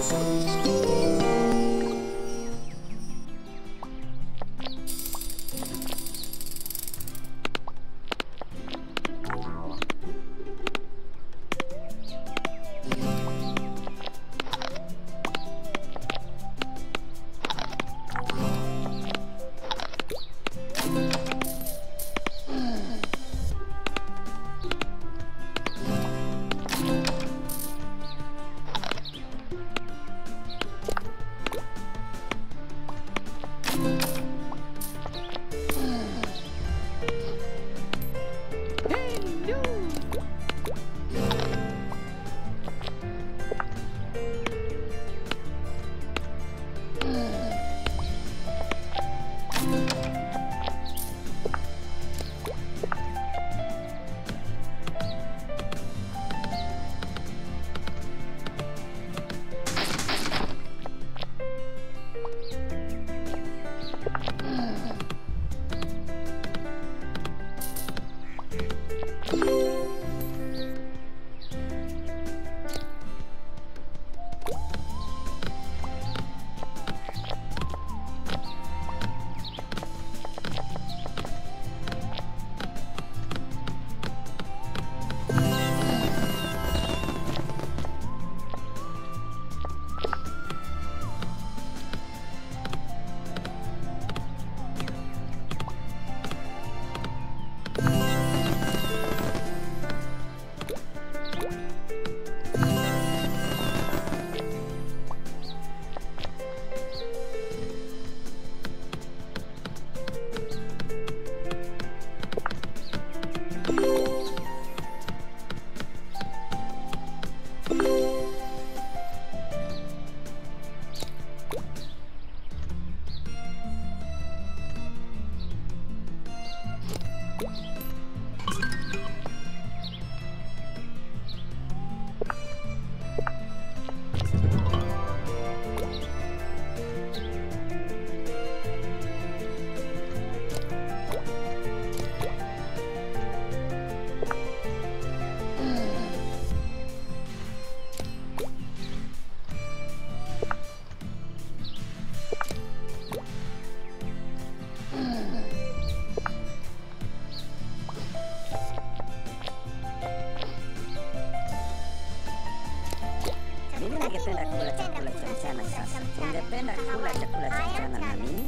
Ungependa kula chakula cha mchana sasa? Ungependa kula chakula cha mchana na nini?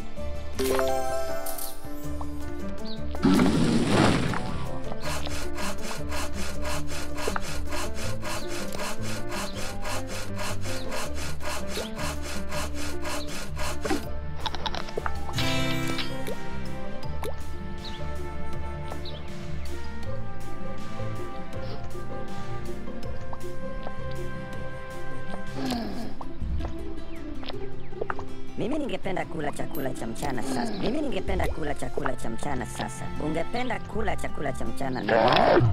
Mimi ningependa kula chakula cha mchana sasa. Mimi ningependa kula chakula cha mchana sasa. Ungependa kula chakula cha mchana na nini?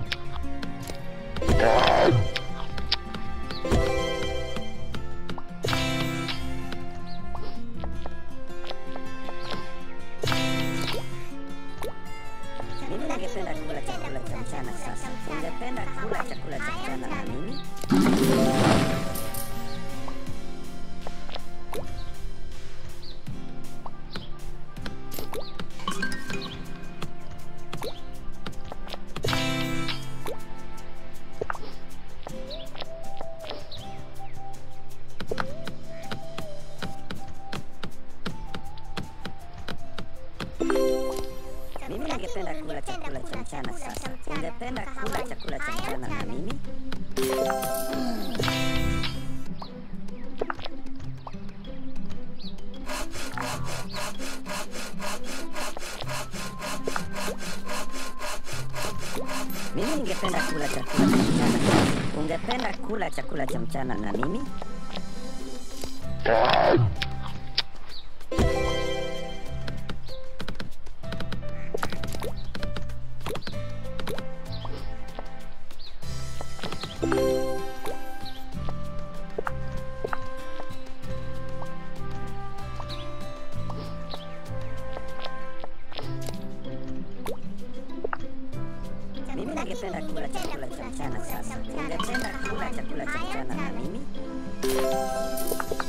Mimi ningependa kula chakula cha mchana sasa. Ungependa kula chakula cha mchana na nini? Mimi ningependa kula chakula cha mchana sasa. Ungependa kula chakula cha mchana na nini? Mimi ningependa kula chakula cha mchana sasa. Ungependa kula chakula cha mchana na nini? Mimi ningependa kula chakula cha mchana sasa. Ungependa kula chakula cha mchana na nini?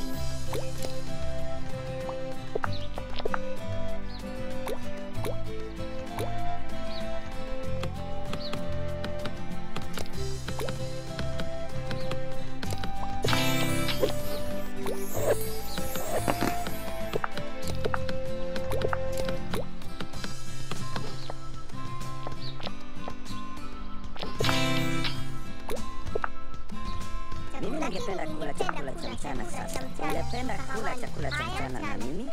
mchana sasa. Ungependa kula chakula cha mchana na mimi?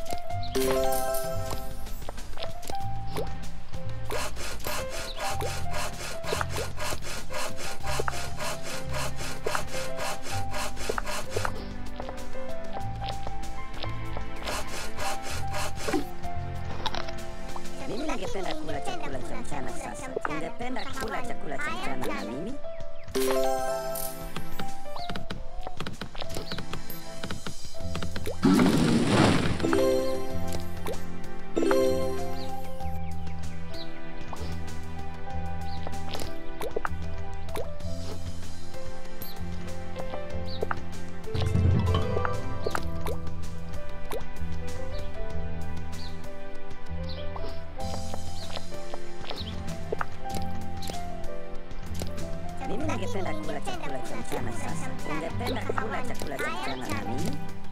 Mimi ningependa kula chakula cha mchana sasa. Ungependa kula chakula cha mchana na mimi? Mimi ningependa kula chakula cha mchana sasa. Ungependa kula chakula cha mchana na mimi?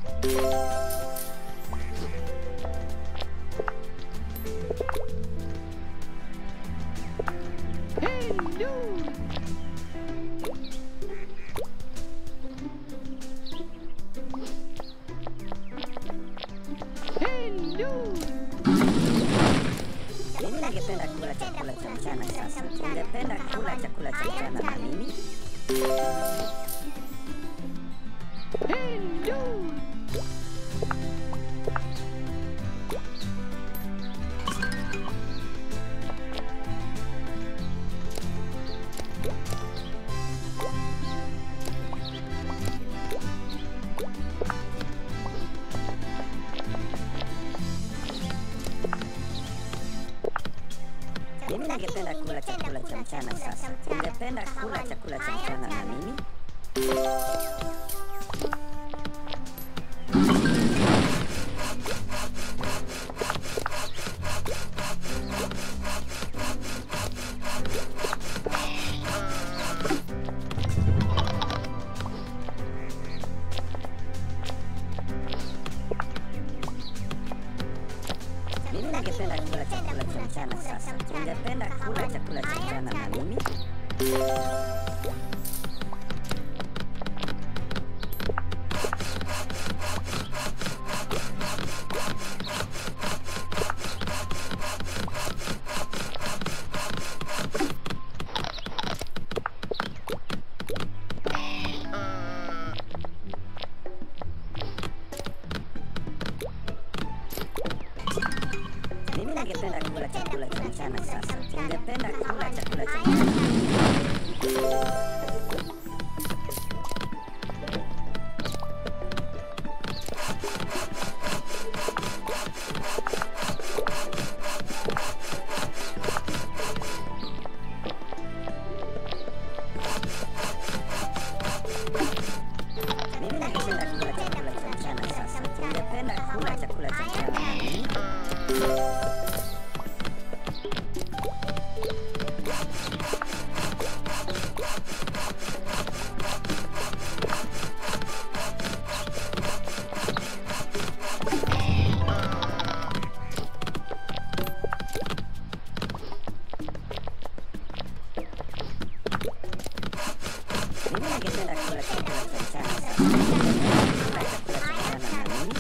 Mimi ningependa kula chakula cha mchana sasa. Ungependa kula chakula cha mchana na mimi? Mimi ningependa kula chakula cha mchana sasa. Ungependa kula chakula cha mchana na mimi? Mimi ningependa kula chakula cha mchana sasa. Ungependa kula chakula cha mchana na mimi? Mimi ningependa kula chakula cha mchana sasa. Ungependa kula chakula cha mchana na mimi? Mimi ningependa kula chakula cha mchana sasa. Ungependa kula chakula cha mchana na mimi? Mimi ningependa kula chakula cha mchana sasa. Ungependa kula chakula cha mchana na mimi?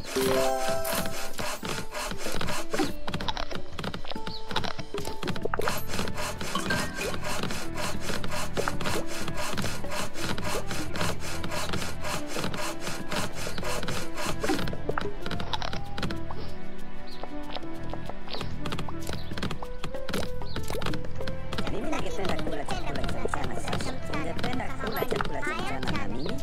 Mimi ningependa kula chakula cha mchana sasa. Ungependa kula chakula cha mchana na mimi?